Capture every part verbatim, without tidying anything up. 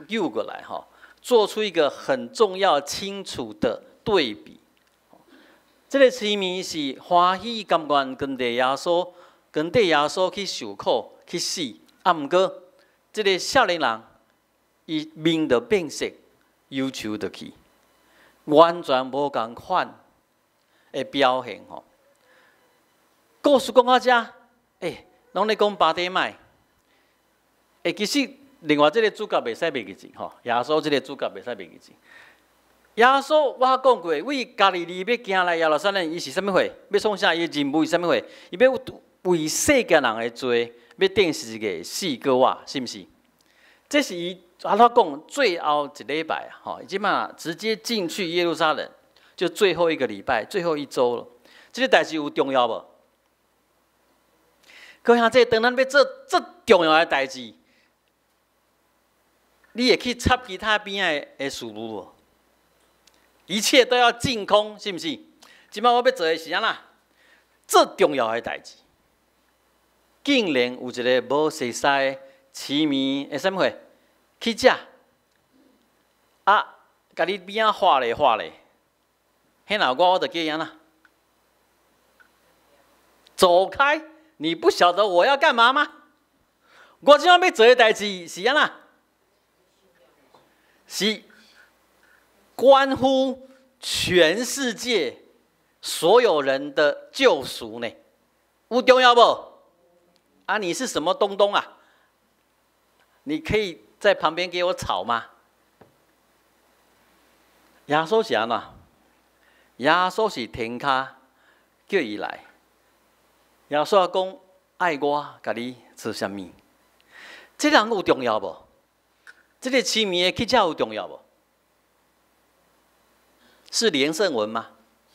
诱过来哈，做出一个很重要、清楚的对比。这个市民是欢喜甘愿跟着耶稣，跟着耶稣去受苦、去死。啊，毋过这个少年人，伊面就变色，忧愁就去，完全无共款的表现吼。故事讲到这，诶，拢咧讲巴底麦。诶，其实另外这个主角袂使袂记住吼，耶稣这个主角袂使袂记住。耶稣我讲过，为加利利要行来耶路撒冷，伊是啥物货？要创啥？伊任务是啥物货？伊要为世间人的罪，要定十字架死过活，是毋是？这是伊阿他讲最后一礼拜啊，吼，即马直接进去耶路撒冷，就最后一个礼拜，最后一周了。这个代志有重要无？各位兄弟，当咱要做这重要的代志，你会去插其他边的的事物无？一切都要净空，是毋是？即摆我要做的是安那？最重要的代志，竟然有一个无熟悉的市民的啥物货去食，啊，甲你边仔画咧画咧，迄若我我就叫安那？走开！你不晓得我要干嘛吗？我今晚要做的代志是安那？是关乎全世界所有人的救赎呢？有重要不？啊，你是什么东东啊？你可以在旁边给我吵吗？耶稣是安那？耶稣是天骹叫伊来。耶稣讲爱我，甲你做啥物？这人有重要无？这个市民的去遮有重要无？是连胜文吗？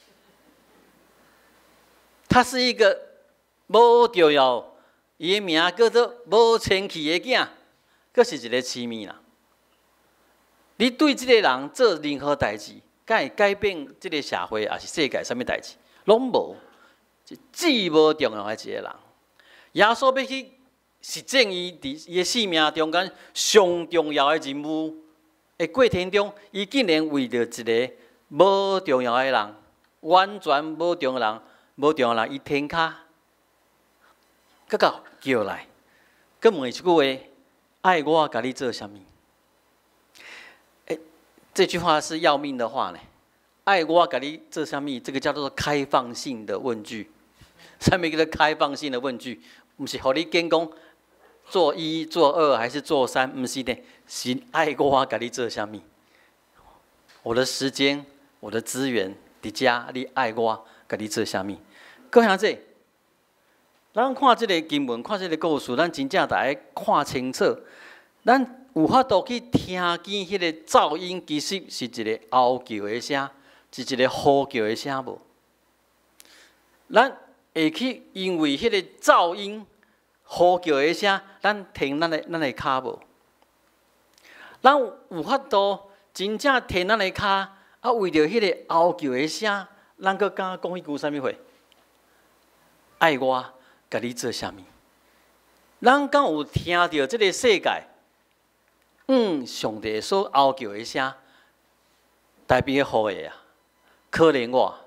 他是一个无重要，伊的名叫做无清气的囝，佫是一个市民啦。你对这个人做任何代志，敢会改变这个社会，还是世界什么代志？拢无。最无重要的一个人，耶稣要去实践伊伫伊的生命中间上重要的任务的过程中，伊竟然为着一个无重要的人，完全无重要的人，无重要的人，伊天骹，佮到叫来，佮问一句话：爱我，甲你做啥物？哎，这句话是要命的话呢。爱我，甲你做啥物？这个叫做开放性的问句。什么叫做开放性的问句？不是互你拣讲做一、做二还是做三，不是呢，是爱我，甲你做啥物？我的时间、我的资源伫遮，你爱我，甲你做啥物？各位兄弟，咱看这个经文，看这个故事，咱真正大家看清楚，咱有法度去听见迄个噪音，其实是一个嗷叫的声，是一个呼叫的声无？咱会去因为迄个噪音、呼叫的声，咱停咱的咱的骹无？咱有法度真正停咱的骹，啊，为着迄个嗷叫的声，咱阁敢讲迄句啥物话？爱我，甲你做啥物？咱敢有听到这个世界，嗯，上帝所嗷叫的声，代表好的啊，可怜我。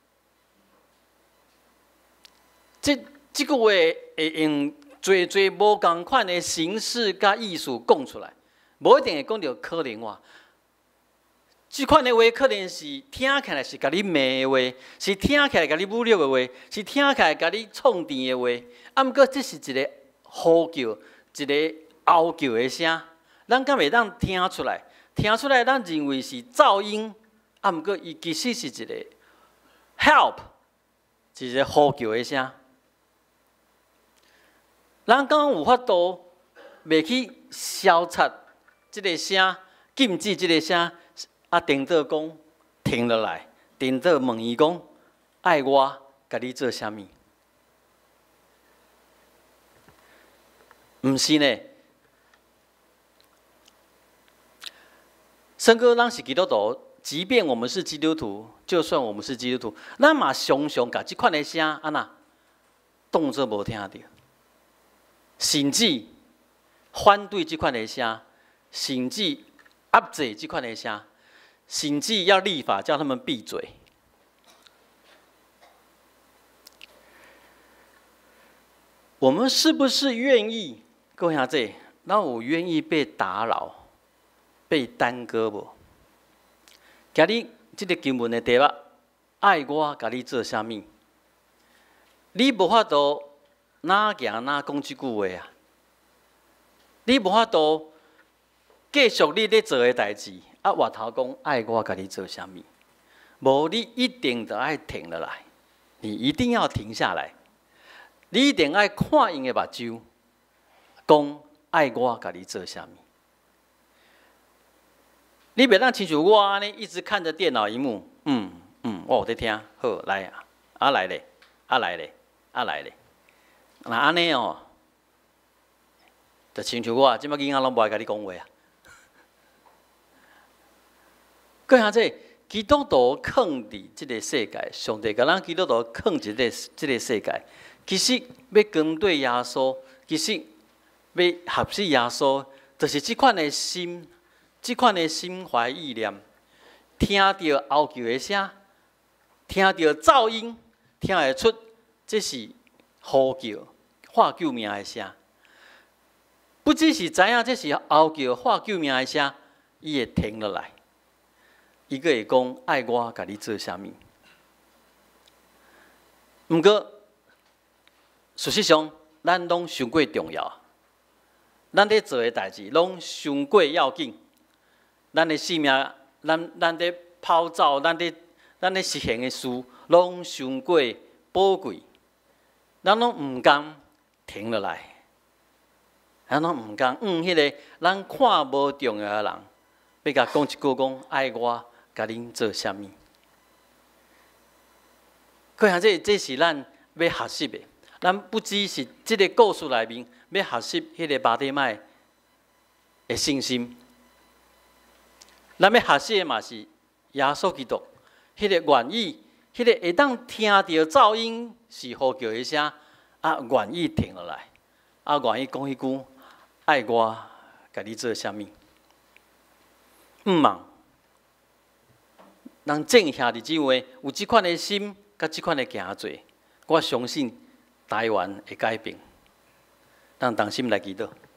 这这句话会用最最无共款的形式甲意思讲出来，无一定会讲到可怜我。这款的话可能是听起来是甲你骂的话，是听起来甲你侮辱的话，是听起来甲你创甜的话。啊，毋过这是一个呼叫，一个嗷叫的声，咱敢袂当听出来？听出来，咱认为是噪音，啊，毋过伊其实是一个 help， 是一个呼叫的声。咱敢有法度袂去消擦这个声，禁止这个声，啊，顶到讲停落来，顶到问伊讲爱我，甲你做啥物？毋是呢。甚至咱是基督徒，即便我们是基督徒，就算我们是基督徒，咱嘛常常甲即款的声安那当作无听到。甚至反对这款的声， 甚至压制这款的声，甚至要立法叫他们闭嘴。我们是不是愿意？各位兄弟，那我愿意被打扰、被耽搁不？今日这个经文的题目，爱我，甲你做啥物？你无法度哪行哪讲这句话啊！你无法度继续你咧做的代志，啊，外头讲爱我，甲你做啥物？无，你一定得爱停落来，你一定要停下来。你一定爱看因的目睭，讲爱我，甲你做啥物？你别当亲像我安尼，一直看着电脑荧幕，嗯嗯，我有在听，好来啊，啊来咧，啊来咧，啊来咧，那安尼哦，就亲像我，即摆囡仔拢无爱甲你讲话啊。各位兄弟，基督徒放伫即个世界，上帝甲咱基督徒放伫个即个世界。其实要跟对耶稣，其实要合适耶稣，就是这款的心，这款的心怀意念，听到嗷叫的声，听到噪音，听会出这是呼叫、喊救命的声。不只是知影这是嗷叫、喊救命的声，伊会停落来，伊个会讲爱我，甲你做啥物？毋过。事实上，咱拢伤过重要，咱咧做诶代志拢伤过要紧。咱诶性命，咱咱咧跑走，咱咧咱咧实行诶事，拢伤过宝贵。咱拢毋甘停落来，咱拢毋甘嗯，迄个咱看无重要诶人，要甲讲一句讲爱我，甲恁做啥物？可能这这是咱要学习诶。咱不只是这个故事内面要学习迄个巴底麦的信心，咱要学习的嘛是耶稣基督迄个愿意，迄个会当听到噪音是呼叫的声，啊愿意停落来，啊愿意讲迄句爱我，甲你做啥物？毋茫，人正兄弟姊妹有即款的心，甲即款的行做，我相信。台湾会改变，咱同心来祈祷。